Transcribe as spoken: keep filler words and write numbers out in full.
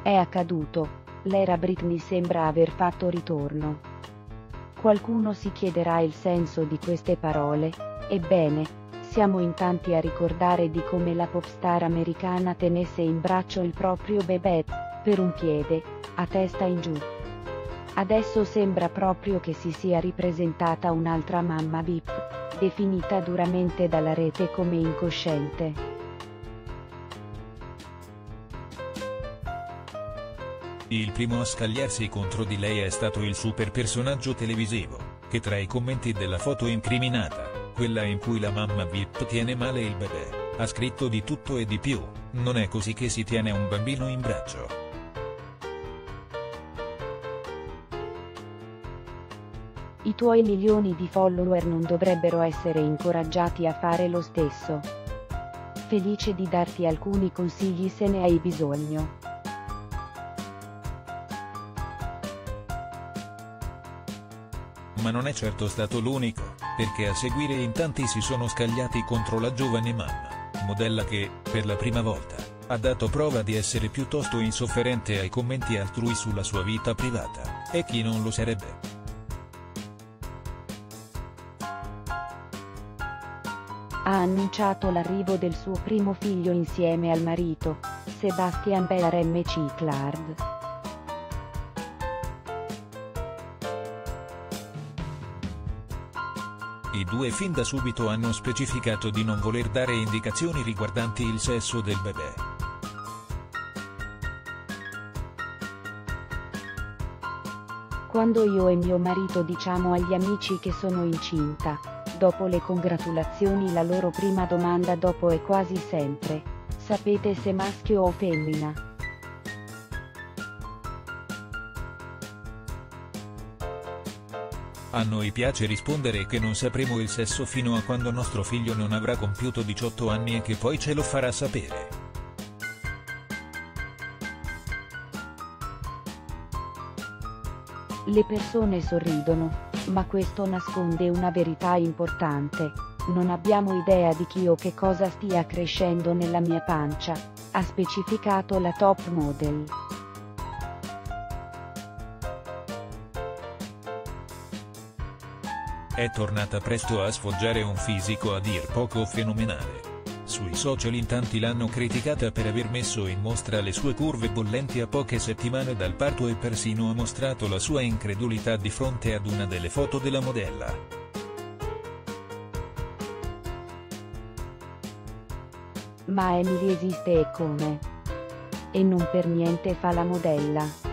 È accaduto, l'era Britney sembra aver fatto ritorno. Qualcuno si chiederà il senso di queste parole. Ebbene, siamo in tanti a ricordare di come la popstar americana tenesse in braccio il proprio bebè, per un piede, a testa in giù. Adesso sembra proprio che si sia ripresentata un'altra mamma V I P, definita duramente dalla rete come incosciente. Il primo a scagliarsi contro di lei è stato il super personaggio televisivo, che tra i commenti della foto incriminata, quella in cui la mamma V I P tiene male il bebè, ha scritto di tutto e di più: non è così che si tiene un bambino in braccio. I tuoi milioni di follower non dovrebbero essere incoraggiati a fare lo stesso. Felice di darti alcuni consigli se ne hai bisogno. Ma non è certo stato l'unico, perché a seguire in tanti si sono scagliati contro la giovane mamma, modella che, per la prima volta, ha dato prova di essere piuttosto insofferente ai commenti altrui sulla sua vita privata, e chi non lo sarebbe? Ha annunciato l'arrivo del suo primo figlio insieme al marito, Sebastian Per M C Claude. I due fin da subito hanno specificato di non voler dare indicazioni riguardanti il sesso del bebè. Quando io e mio marito diciamo agli amici che sono incinta, dopo le congratulazioni la loro prima domanda dopo è quasi sempre: sapete se maschio o femmina? A noi piace rispondere che non sapremo il sesso fino a quando nostro figlio non avrà compiuto diciotto anni e che poi ce lo farà sapere. Le persone sorridono, ma questo nasconde una verità importante: non abbiamo idea di chi o che cosa stia crescendo nella mia pancia, ha specificato la top model. È tornata presto a sfoggiare un fisico a dir poco fenomenale. Sui social in tanti l'hanno criticata per aver messo in mostra le sue curve bollenti a poche settimane dal parto e persino ha mostrato la sua incredulità di fronte ad una delle foto della modella. Ma Emily esiste e come? E non per niente fa la modella.